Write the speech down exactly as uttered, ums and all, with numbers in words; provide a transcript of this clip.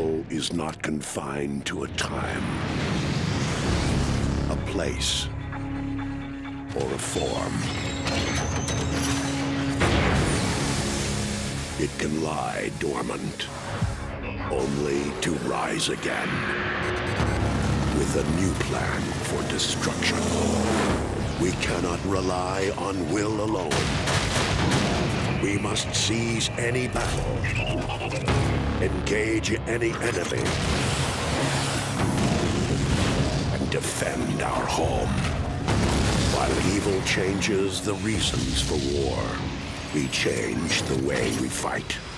Evil is not confined to a time, a place, or a form. It can lie dormant, only to rise again with a new plan for destruction. We cannot rely on will alone. We must seize any battle, engage any enemy, and defend our home. While evil changes the reasons for war, we change the way we fight.